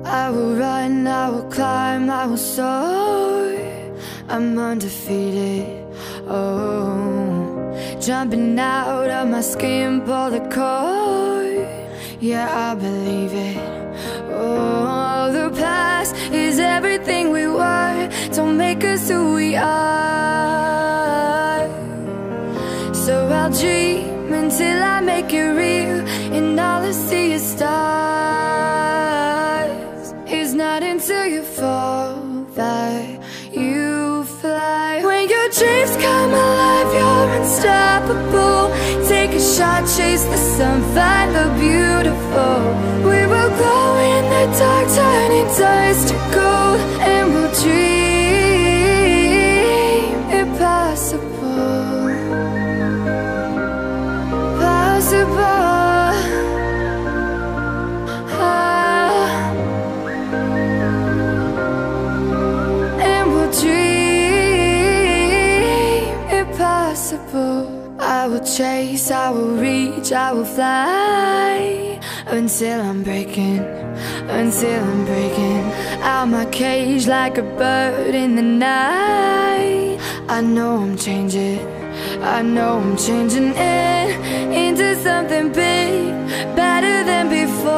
I will run, I will climb, I will soar. I'm undefeated, oh. Jumping out of my skin, pull the cord. Yeah, I believe it. Oh, the past is everything we were. Don't make us who we are. So I'll dream until I make it real, and all I see is stars. It's not until you fall that you fly. When your dreams come alive, you're unstoppable. Take a shot, chase the sun, find the beautiful. We will glow in the dark, turning dust to gold, and we'll dream impossible. Possible. And we'll dream impossible. I will chase, I will reach, I will fly until I'm breaking, until I'm breaking out my cage like a bird in the night. I know I'm changing, I know I'm changing into something big, better than before.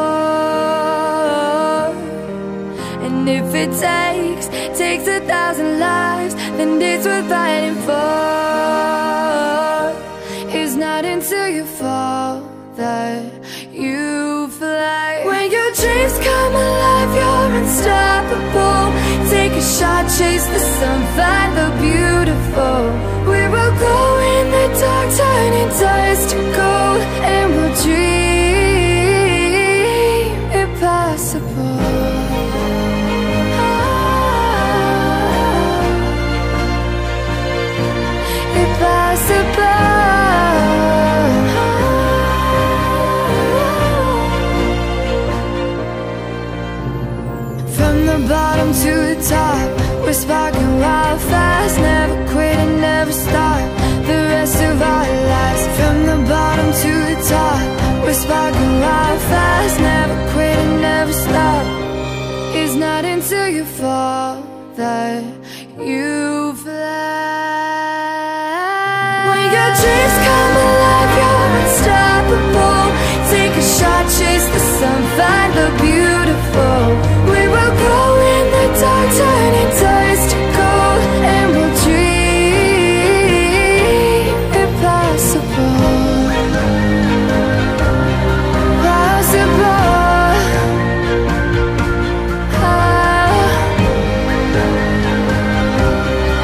And if it takes 1,000 lives, then it's worth fighting for. It's not until you fall that you fly. When your dreams come alive, you're unstoppable. Take a shot, chase the sun, find the beautiful. We will glow in the dark, turning dust to gold, and we'll dream impossible. Impossible. From the bottom to the top, we're sparking wild fast. Never quit and never stop the rest of our lives. From the bottom to the top, we're sparking wild fast. Never quit and never stop. It's not until you fall that you fly. When your dreams come alive, you're unstoppable. Take a shot, chase the sun, find the beautiful. We will glow in the dark, turning dust to gold, and we'll dream impossible. Possible.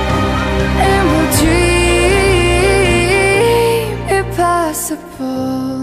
And we'll dream impossible.